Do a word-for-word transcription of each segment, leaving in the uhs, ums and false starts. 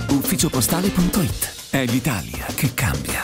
ufficiopostale punto it. È l'Italia che cambia.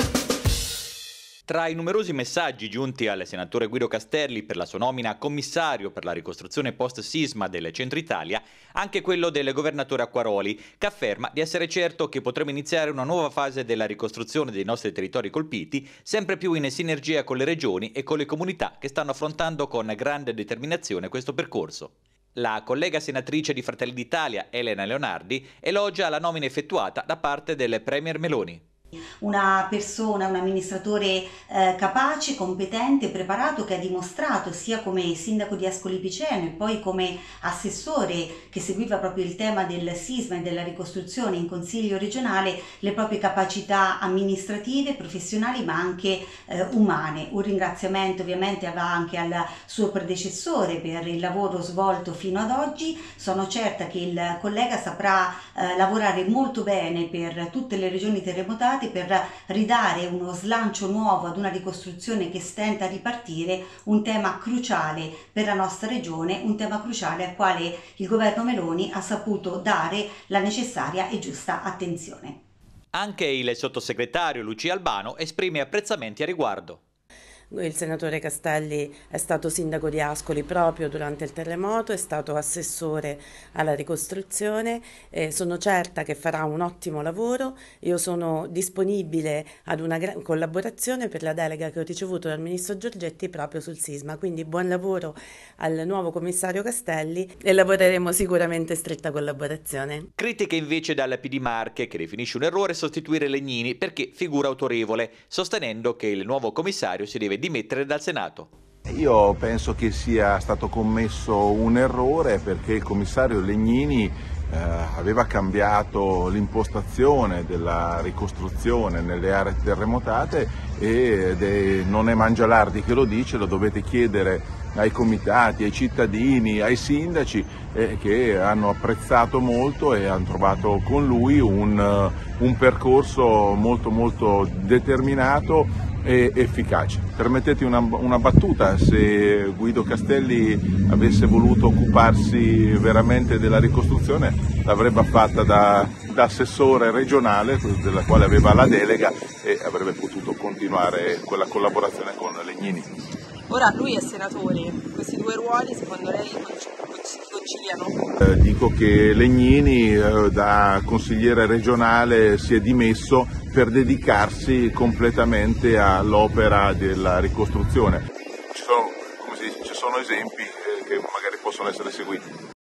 Tra i numerosi messaggi giunti al senatore Guido Castelli per la sua nomina a commissario per la ricostruzione post-sisma del Centro Italia, anche quello del governatore Acquaroli, che afferma di essere certo che potremo iniziare una nuova fase della ricostruzione dei nostri territori colpiti, sempre più in sinergia con le regioni e con le comunità che stanno affrontando con grande determinazione questo percorso. La collega senatrice di Fratelli d'Italia, Elena Leonardi, elogia la nomina effettuata da parte del Premier Meloni. Una persona, un amministratore eh, capace, competente, preparato, che ha dimostrato sia come sindaco di Ascoli Piceno e poi come assessore che seguiva proprio il tema del sisma e della ricostruzione in consiglio regionale, le proprie capacità amministrative, professionali ma anche eh, umane. Un ringraziamento ovviamente va anche al suo predecessore per il lavoro svolto fino ad oggi. Sono certa che il collega saprà eh, lavorare molto bene per tutte le regioni terremotate, per ridare uno slancio nuovo ad una ricostruzione che stenta a ripartire, un tema cruciale per la nostra regione, un tema cruciale al quale il governo Meloni ha saputo dare la necessaria e giusta attenzione. Anche il sottosegretario Lucia Albano esprime apprezzamenti a riguardo. Il senatore Castelli è stato sindaco di Ascoli proprio durante il terremoto, è stato assessore alla ricostruzione, eh, sono certa che farà un ottimo lavoro. Io sono disponibile ad una collaborazione per la delega che ho ricevuto dal ministro Giorgetti proprio sul sisma, quindi buon lavoro al nuovo commissario Castelli e lavoreremo sicuramente in stretta collaborazione. Critiche invece dal P D Marche, che definisce un errore sostituire Legnini perché figura autorevole, sostenendo che il nuovo commissario si deve dimettere dal Senato. Io penso che sia stato commesso un errore perché il commissario Legnini eh, aveva cambiato l'impostazione della ricostruzione nelle aree terremotate ed è, non è Mangialardi che lo dice, lo dovete chiedere ai comitati, ai cittadini, ai sindaci eh, che hanno apprezzato molto e hanno trovato con lui un, un percorso molto molto determinato e efficace. Permettete una, una battuta: se Guido Castelli avesse voluto occuparsi veramente della ricostruzione l'avrebbe fatta da, da assessore regionale, della quale aveva la delega, e avrebbe potuto continuare quella collaborazione con Legnini. Ora lui è senatore, questi due ruoli secondo lei si conciliano? Eh, dico che Legnini eh, da consigliere regionale si è dimesso per dedicarsi completamente all'opera della ricostruzione. Ci sono, come si dice, ci sono esempi eh, che magari possono essere seguiti.